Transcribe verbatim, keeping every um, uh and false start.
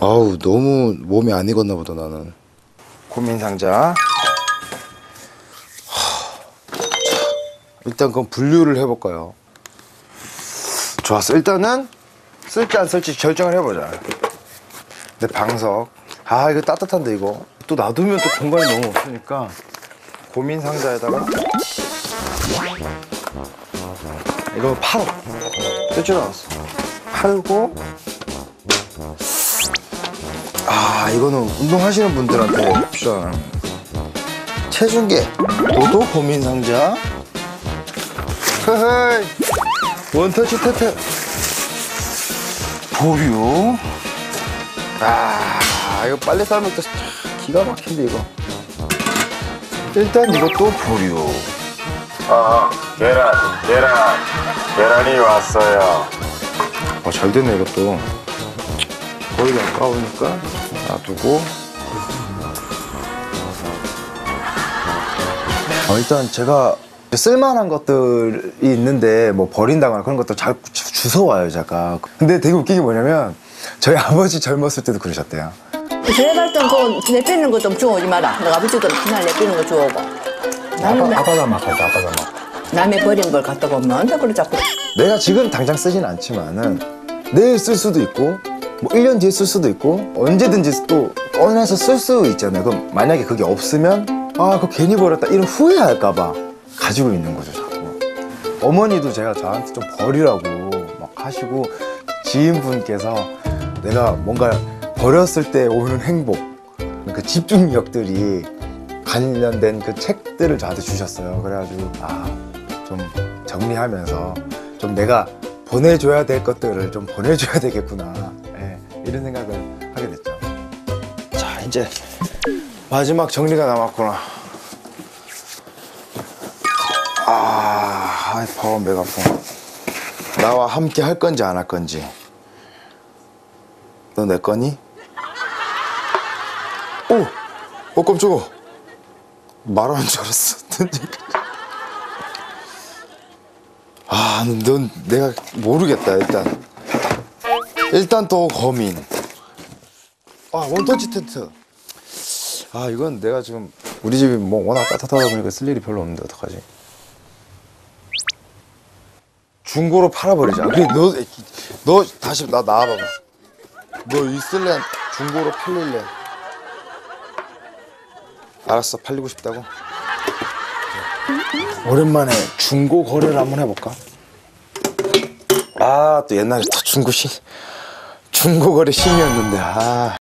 아우 너무 몸이 안 익었나 보다 나는. 고민 상자. 일단 그럼 분류를 해볼까요? 좋았어. 일단은 쓸지 안 쓸지 결정을 해보자. 내 방석. 아 이거 따뜻한데 이거 또 놔두면 또 공간이 너무 없으니까 고민 상자에다가 이거 팔어. 뜰줄 알았어. 팔고. 아 이거는 운동하시는 분들한테 필요한 체중계. 너도 고민 상자. 허허이 원터치 테트. 보류. 아 이거 빨리 삶을 때 기가 막힌데 이거. 일단 이것도 보류. 아 계란 계란 계란이 왔어요. 어, 잘 되네 이것도. 거의 아까우니까 놔두고. 어, 일단 제가 쓸만한 것들이 있는데 뭐 버린다거나 그런 것도 잘 주워와요 제가. 근데 되게 웃긴 게 뭐냐면 저희 아버지 젊었을 때도 그러셨대요. 집에 갈 땐 그거 내빼는 거 좀 주워오지 마라. 내가 아버지도 그날 내빼는 거 주워오고. 아빠, 아빠가 막 하자, 아빠가 막. 남의 버린 걸 갖다 보면 언제 그래 자꾸. 내가 지금 당장 쓰진 않지만은 내일 쓸 수도 있고 뭐 일 년 뒤에 쓸 수도 있고 언제든지 또 꺼내서 쓸 수 있잖아요. 그럼 만약에 그게 없으면 아 그거 괜히 버렸다 이런 후회할까 봐 가지고 있는 거죠 자꾸. 어머니도 제가 저한테 좀 버리라고 막 하시고 지인분께서 내가 뭔가 버렸을 때 오는 행복 그 집중력들이 관련된 그 책들을 저한테 주셨어요. 그래가지고 아 좀 정리하면서 좀 내가 보내줘야 될 것들을 좀 보내줘야 되겠구나. 네, 이런 생각을 하게 됐죠. 자 이제 마지막 정리가 남았구나. 아, 아이 파워 메가폰. 나와 함께 할 건지 안 할 건지. 너 내 거니? 오! 어 깜짝아. 말하는 줄 알았어. 아, 넌 내가 모르겠다 일단. 일단 또 거민. 아, 원터치 텐트. 아, 이건 내가 지금 우리 집이 뭐 워낙 따뜻하다 보니까 쓸 일이 별로 없는데 어떡하지? 중고로 팔아버리자. 그래, 너, 너 다시 나 나와봐봐. 너 있을래? 중고로 팔릴래? 알았어, 팔리고 싶다고? 오랜만에 중고 거래를 한번 해볼까? 아, 또 옛날에 또 중고 신, 중고 거래 신이었는데, 아.